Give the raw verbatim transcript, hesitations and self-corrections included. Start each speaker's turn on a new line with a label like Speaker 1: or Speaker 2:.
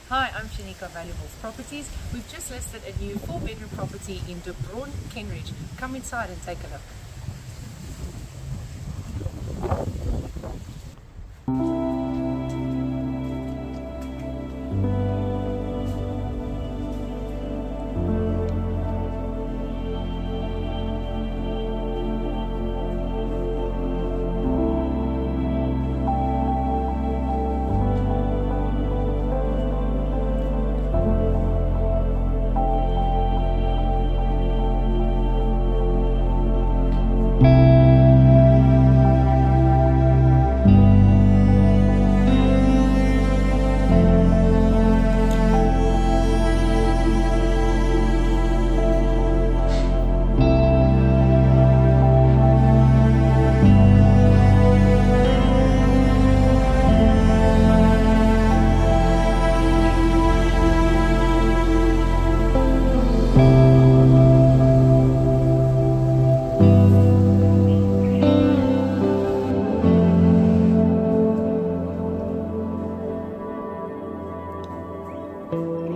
Speaker 1: Hi, I'm Shanika Valuables Properties. We've just listed a new four bedroom property in De Bron, Kenridge. Come inside and take a look.
Speaker 2: Thank you.